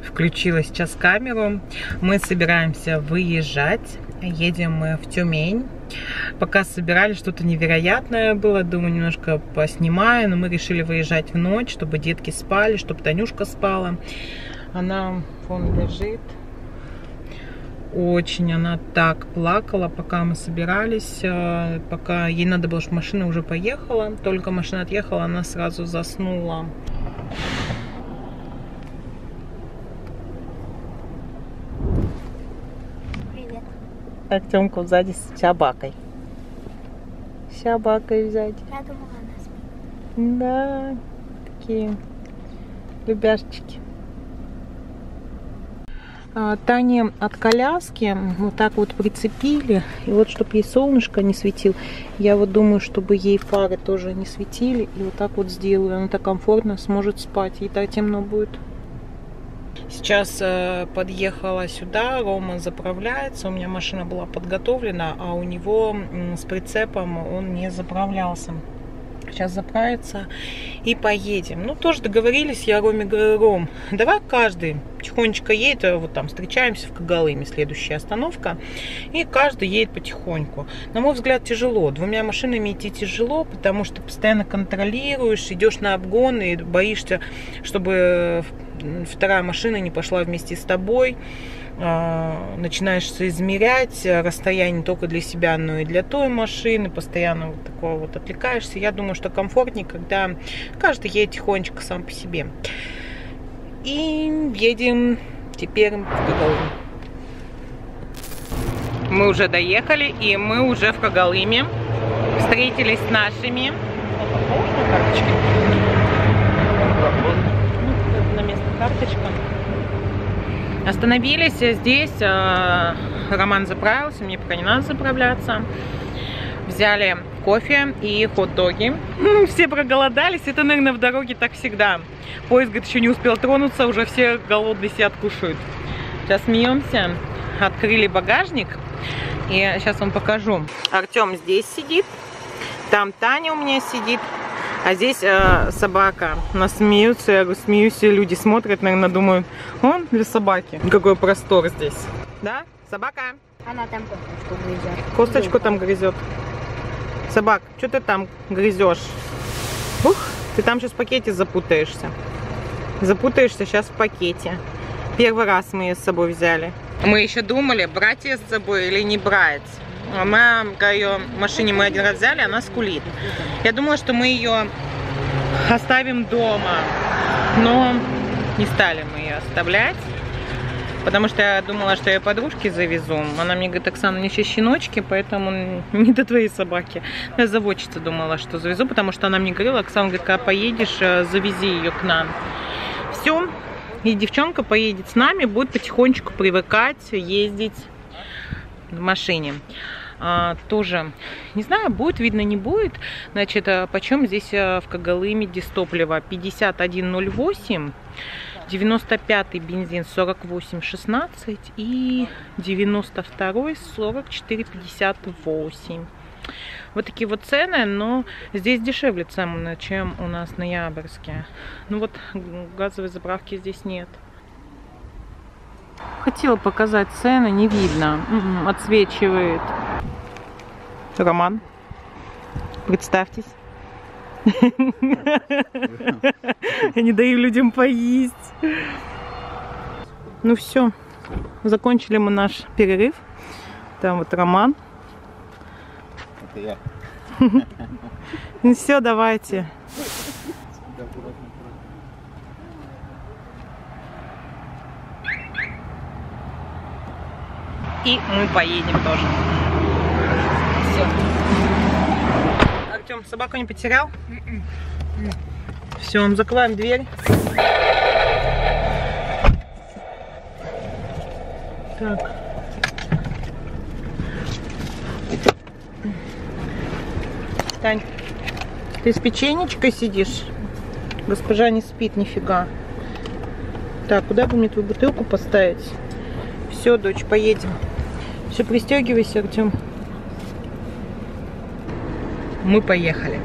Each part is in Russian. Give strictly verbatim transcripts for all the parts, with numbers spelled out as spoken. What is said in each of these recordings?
включила сейчас камеру. Мы собираемся выезжать. Едем мы в Тюмень. Пока собирали, что-то невероятное было. Думаю, немножко поснимаю. Но мы решили выезжать в ночь, чтобы детки спали, чтобы Танюшка спала. Она, вон, лежит. Очень она так плакала, пока мы собирались. Пока ей надо было, чтобы машина уже поехала. Только машина отъехала, она сразу заснула. Артемку сзади с собакой. С собакой сзади. Я думала, она спит. Да, такие любяшечки. Тане от коляски вот так вот прицепили. И вот, чтобы ей солнышко не светило, я вот думаю, чтобы ей фары тоже не светили. И вот так вот сделаю. Она так комфортно сможет спать. Ей так темно будет. Сейчас э, подъехала сюда, Рома заправляется, у меня машина была подготовлена, а у него м, с прицепом он не заправлялся. Сейчас заправится и поедем. Ну, тоже договорились, я Роме говорю: Ром, давай каждый тихонечко едет, вот там встречаемся в Когалыме, следующая остановка, и каждый едет потихоньку. На мой взгляд, тяжело, двумя машинами идти тяжело, потому что постоянно контролируешь, идешь на обгон и боишься, чтобы вторая машина не пошла вместе с тобой. Начинаешь соизмерять расстояние не только для себя, но и для той машины, постоянно вот такое вот отвлекаешься. Я думаю, что комфортнее, когда каждый едет тихонечко сам по себе. И едем теперь в Когалым. Мы уже доехали, и мы уже в Когалыме. Встретились с нашими. На место карточка. Остановились здесь, Роман заправился, мне пока не надо заправляться. Взяли кофе и хот-доги. Все проголодались, это, наверное, в дороге так всегда. Поезд, говорит, еще не успел тронуться, уже все голодные сидят, кушают. Сейчас смеемся, открыли багажник, и сейчас вам покажу. Артем здесь сидит, там Таня у меня сидит. А здесь э, собака. Нас смеются, я говорю, смеюсь, и люди смотрят, наверное, думают, он для собаки. Какой простор здесь. Да? Собака? Она там косточку грызет. Косточку там грызет. Собак, что ты там грызешь? Ух, ты там сейчас в пакете запутаешься. Запутаешься сейчас в пакете. Первый раз мы ее с собой взяли. Мы еще думали, брать ее с собой или не брать. Мамка ее в машине мы один раз взяли, она скулит. Я думала, что мы ее оставим дома, но не стали мы ее оставлять, потому что я думала, что я подружке завезу. Она мне говорит: Оксана, мне сейчас щеночки, поэтому не до твоей собаки. Я заводчица думала, что завезу, потому что она мне говорила: Оксана, говорит, когда поедешь, завези ее к нам. Все, и девчонка поедет с нами, будет потихонечку привыкать ездить в машине. А, тоже не знаю, будет видно, не будет. Значит, почем здесь в Когалыме дистопливо? пятьдесят один ноль восемь, девяносто пятый бензин сорок восемь шестнадцать и девяносто второй сорок четыре пятьдесят восемь. Вот такие вот цены, но здесь дешевле цены, чем у нас в Ноябрьске. Ну вот газовой заправки здесь нет. Хотела показать цены, не видно, отсвечивает. Роман, представьтесь. Я не даю людям поесть. Ну все, закончили мы наш перерыв. Там вот Роман. Это я. Ну все, давайте. И мы поедем тоже. Все. Артем, собаку не потерял? Все, закрываем дверь. Так. Тань, ты с печенечкой сидишь? Госпожа не спит, нифига. Так, куда бы мне твою бутылку поставить? Все, дочь, поедем. Все, пристегивайся, Артем. Мы поехали.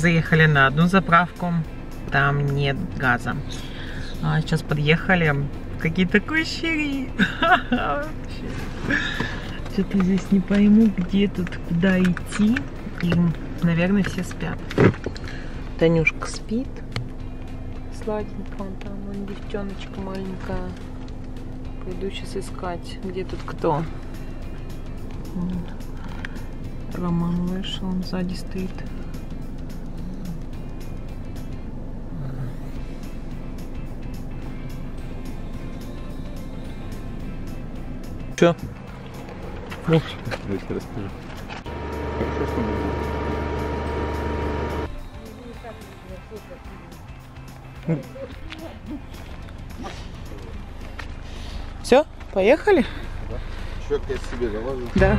заехали на одну заправку, там нет газа. А сейчас подъехали какие-то кущери. Что-то здесь не пойму, где тут, куда идти. И, наверное, все спят. Танюшка спит. Сладенько, вон там, вон девчоночка маленькая. Пойду сейчас искать, где тут кто. Роман вышел, он сзади стоит. Чё? Давайте расскажу. Хорошо, что Все, поехали? Да. Счет я себе заложу. Да.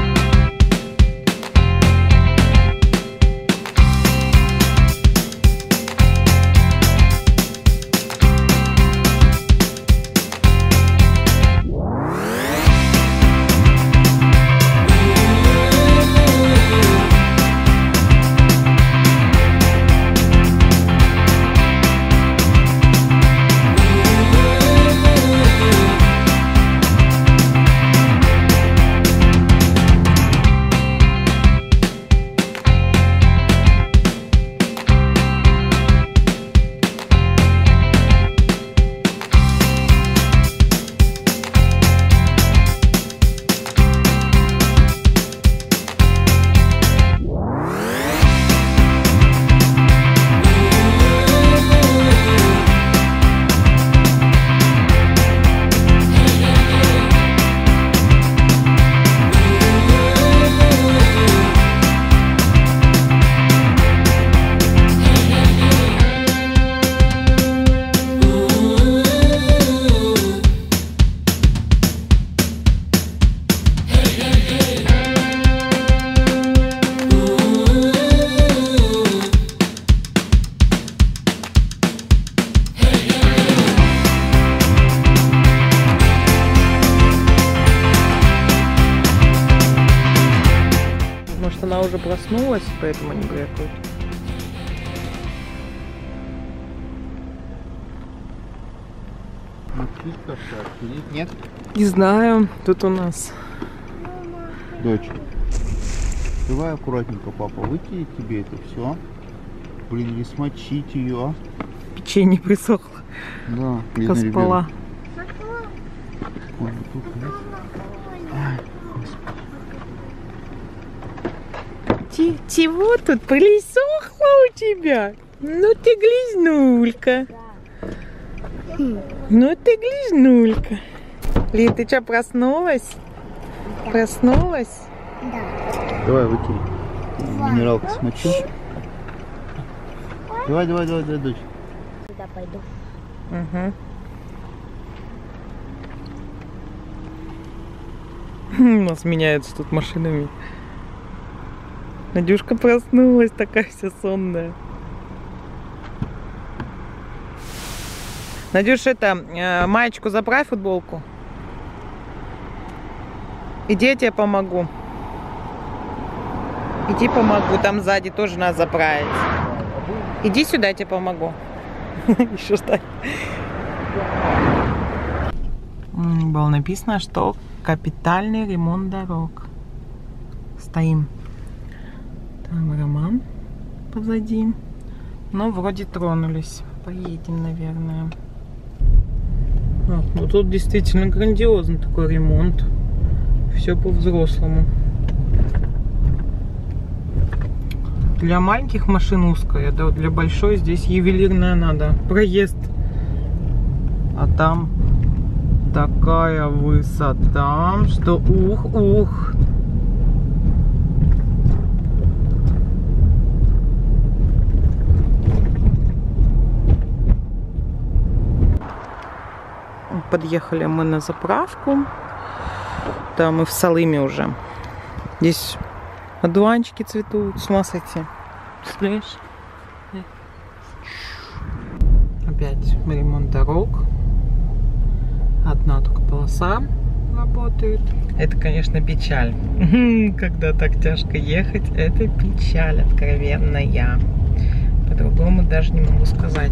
Может, она уже проснулась, поэтому не грекают. Нет? Не знаю, тут у нас. Дочь, давай аккуратненько, папа, выкинет тебе это все. Блин, не смочить ее. Печенье присохло. Да, Поспала. Ой, тут нет. Ай, Ти- Чего тут присохло у тебя? Ну ты глизнулька. Ну ты глизнулька. Лин, ты что, проснулась? Да. Проснулась? Да. давай, выкинь. Минералку смочу. Давай, давай, давай, давай, дочь. Сюда пойду. Угу. У нас меняются тут машинами. Надюшка проснулась, такая вся сонная. Надюш, это, э, маечку заправь, футболку. Иди, я тебе помогу. Иди помогу, там сзади тоже надо заправить. Иди сюда, я тебе помогу. Еще ждать. Было написано, что капитальный ремонт дорог. Стоим. Там Роман позади. Но вроде тронулись. Поедем, наверное. А, ну тут действительно грандиозный такой ремонт. Все по-взрослому. Для маленьких машин узкая, да, для большой здесь ювелирная надо. Проезд. А там такая высота, что ух-ух. Подъехали мы на заправку. Да, мы в Салыме уже. Здесь одуванчики цветут. С ума сойти. Представляешь? Опять ремонт дорог. Одна только полоса работает. Это, конечно, печаль. Когда так тяжко ехать, это печаль откровенная. По-другому даже не могу сказать.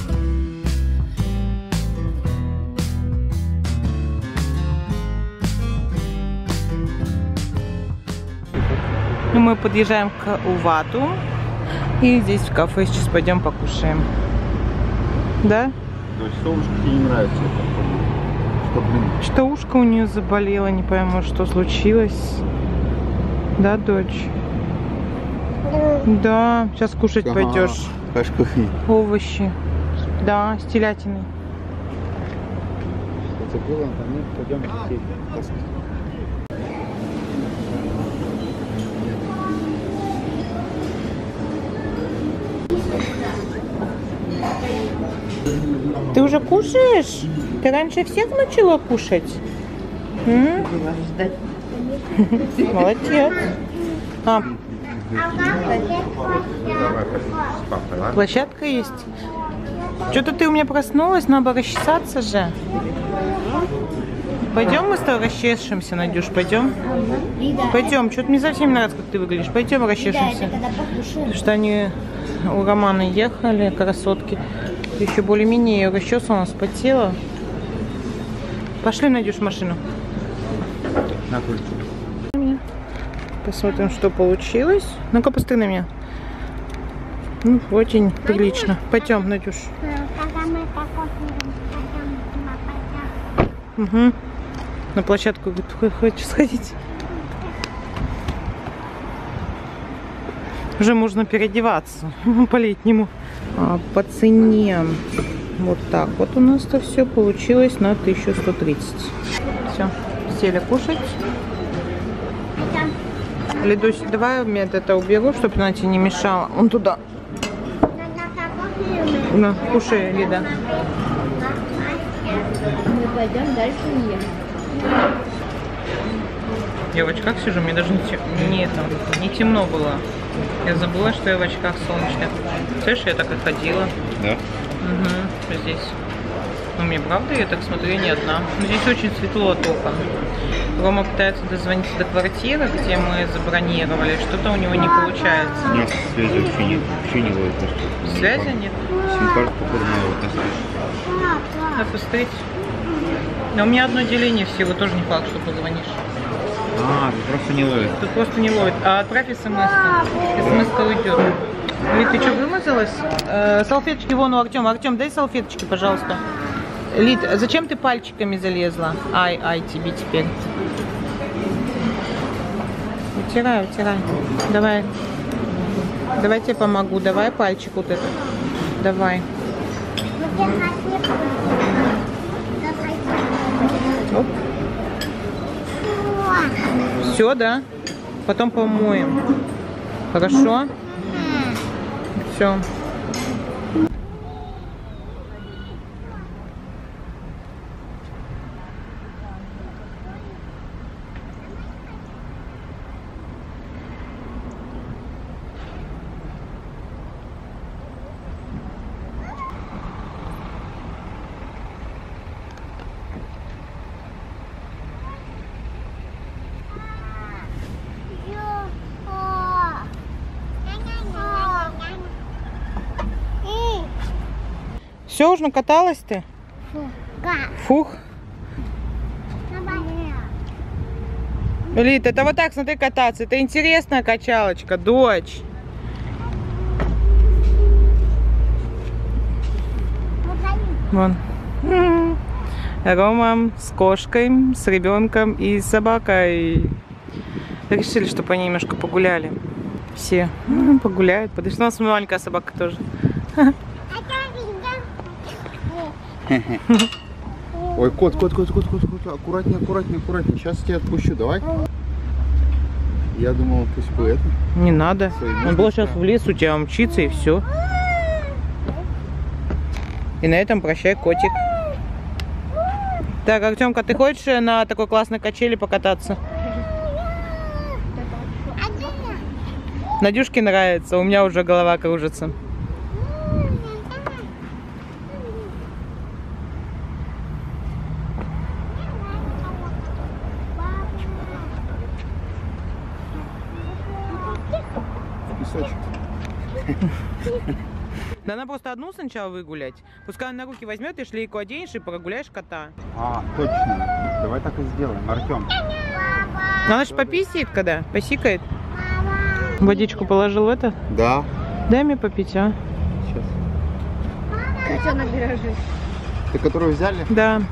Мы подъезжаем к Увату. И здесь в кафе сейчас пойдем покушаем. Да? То есть, что ушко тебе не нравится? Что, блин? Что ушко у нее заболело, не пойму, что случилось. Да, дочь? Да, сейчас кушать Ага, пойдешь. кашка. Овощи. Да, с телятиной. Это было, мы пойдем в Ты уже кушаешь? Ты раньше всех начала кушать? М? Молодец. А, площадка есть? Что-то ты у меня проснулась, надо расчесаться же. Пойдем мы с тобой расчешемся, Надюш, пойдем? Пойдем, что-то мне совсем не нравится, как ты выглядишь. Пойдем расчешемся. Потому что они у Романа ехали, красотки. Еще более-менее ее расчесала, спотела. Пошли, Надюш, в машину. На культуру. Посмотрим, что получилось. Ну-ка, посмотри на меня. Ну, очень прилично. Пойдем, Надюш. Угу. На площадку, говорит, хочешь сходить? Уже можно переодеваться по-летнему. А по цене вот так вот у нас-то все получилось на тысячу сто тридцать. Все, сели кушать. Лидусь, давай я это уберу, чтобы она тебе не мешала. Он туда. На, кушай, Лида. Мы пойдем дальше ехать. Я в очках сижу, мне даже не, те... не, там, не темно было. Я забыла, что я в очках солнечных. Слышишь, я так и ходила. Да? Угу, здесь. Ну, мне правда, я так смотрю, я не одна. Но здесь очень светло от окон. Рома пытается дозвониться до квартиры, где мы забронировали. Что-то у него не получается. Нет, связи вообще нет. Вообще не ловит. Связи нет? Сим-карту походу вот на Надо посмотреть. Но у меня одно деление всего, тоже не факт, что позвонишь. А, ты просто не ловит. Тут просто не ловит. А отправь смс. смс-ка уйдет. Лид, ты что, вымазалась? Э, салфеточки вон у Артема. Артем, дай салфеточки, пожалуйста. Лид, зачем ты пальчиками залезла? Ай, ай, тебе теперь. Утирай, утирай. Давай. Давай тебе помогу. Давай пальчик вот этот. Давай. Оп. Все, да? Потом помоем. Хорошо? Все. Все, уже накаталась ты? Фух. Лид, это вот так, смотри, кататься. Это интересная качалочка, дочь. Вон. Рома с кошкой, с ребенком и с собакой. Решили, чтобы они немножко погуляли. Все погуляют. Подожди, у нас маленькая собака тоже. Ой, кот, кот, кот, кот, кот, кот, аккуратнее, аккуратнее, аккуратнее. Сейчас тебя отпущу, давай. Я думал, пусть бы это. Не надо. Он был сейчас в лес, у тебя мчится и все. И на этом прощай, котик. Так, Артемка, ты хочешь на такой классной качели покататься? Надюшке нравится, у меня уже голова кружится. Песочек. Да она просто одну сначала выгулять. Пускай она на руки возьмет и шлейку оденешь и прогуляешь кота. А, точно. Давай так и сделаем. Артем. Но она же пописает когда? Посикает? Водичку положил в это? Да. Дай мне попить, а? Сейчас. Котенок дрожит. Ты которую взяли? Да.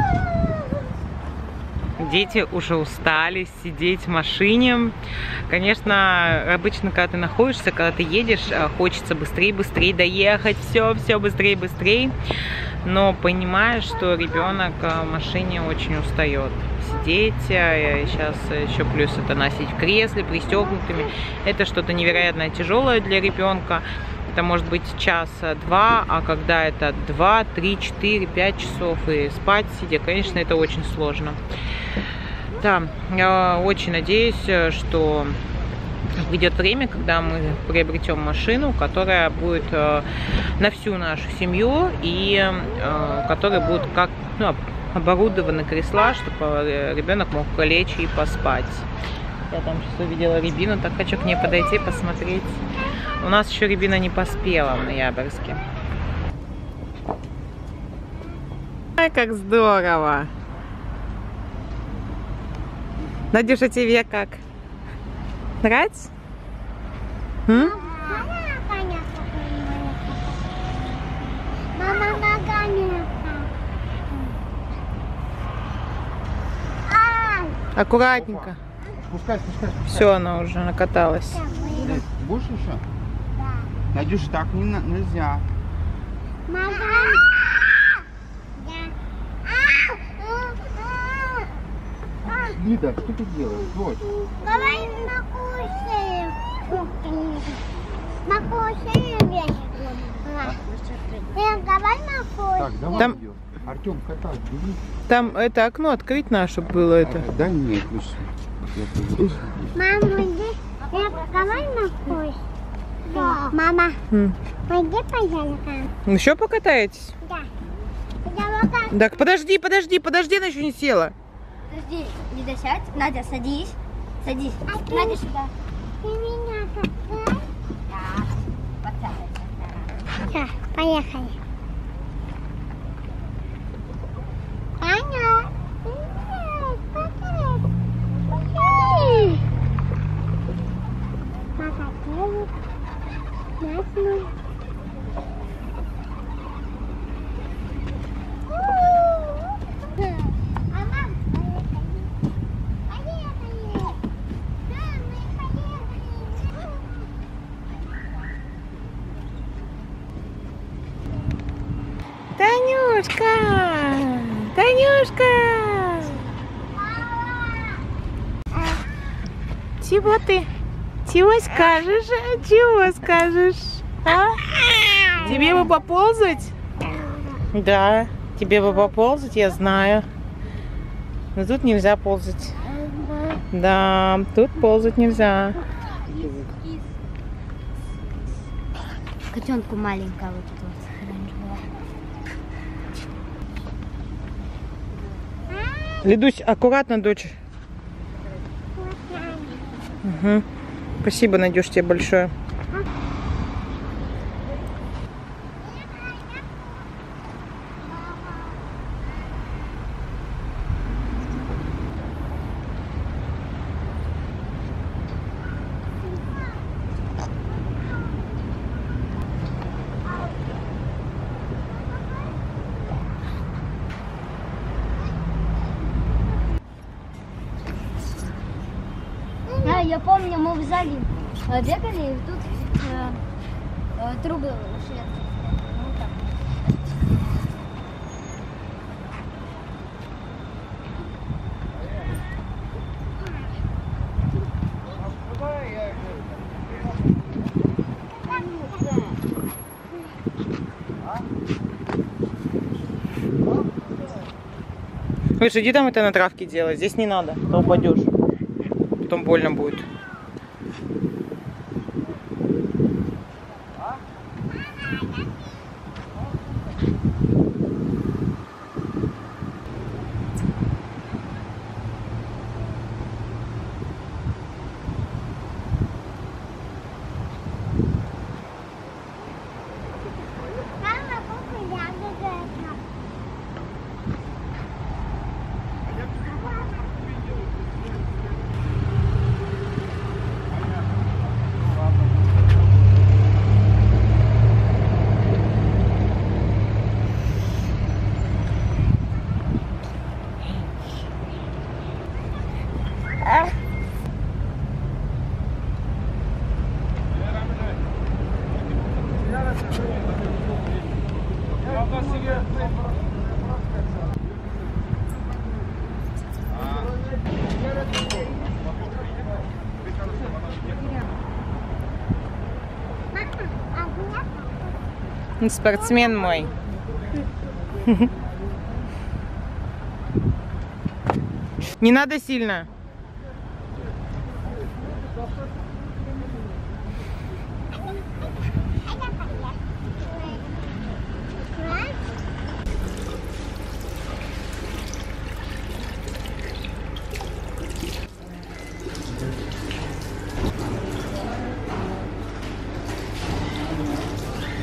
Дети уже устали сидеть в машине. Конечно, обычно, когда ты находишься, когда ты едешь, хочется быстрее-быстрее доехать, все, все быстрее-быстрее. Но понимаешь, что ребенок в машине очень устает сидеть. Сейчас еще плюс это носить в кресле пристегнутыми. Это что-то невероятно тяжелое для ребенка. Это может быть час-два, а когда это два, три, четыре, пять часов и спать сидя, конечно, это очень сложно. Да, я очень надеюсь, что придет время, когда мы приобретем машину, которая будет на всю нашу семью и которая будет как, ну, оборудованы кресла, чтобы ребенок мог лечь и поспать. Я там сейчас увидела рябину, так хочу к ней подойти, посмотреть. У нас еще рябина не поспела в ноябрьске. Ай, как здорово! Надюша, тебе как? Нравится? М? Аккуратненько. Спускай, спускай, спускай. Все, она уже накаталась. Эй, будешь еще? Да. Надюш, так не, на- нельзя. Лида, что ты делаешь? Дочь. Давай накушаем. Накушаем вещи. Давай накушаем. Так, давай. Там- Идем. Артем, кота, бери. Там это окно открыть надо, чтобы было это. Ага, дай мне ключ. Я тут. Мама, иди. Давай накушаем. Мама, М. пойди, пожалуйста. Еще покатаетесь? Да. Давай. Так, подожди, подожди, подожди, она еще не села. Подожди, Лида, сядь. Надя, садись. Садись. А ты- Надя, сюда. Ты меня катаешь? Да. Подсаживайся. Все, поехали. Аня. Привет, привет. Привет. Покатали. Ясно. А мам, поехали. Поехали. Да, мы поехали. Танюшка! Танюшка! Чего ты? Чего скажешь? Чего скажешь? А? Тебе бы поползать? Да, тебе бы поползать, я знаю. Но тут нельзя ползать. Да, тут ползать нельзя. Котенку маленькая вот тут вот оранжевая. Лидусь, аккуратно, дочь. Угу. Спасибо, Надюш, тебе большое. А, я помню, мы в зале э, бегали, и тут э, э, трубы шли. Ну, так. Слышь, иди там это на травке делай, здесь не надо, то упадешь. Потом больно будет. Спортсмен мой. Не надо сильно.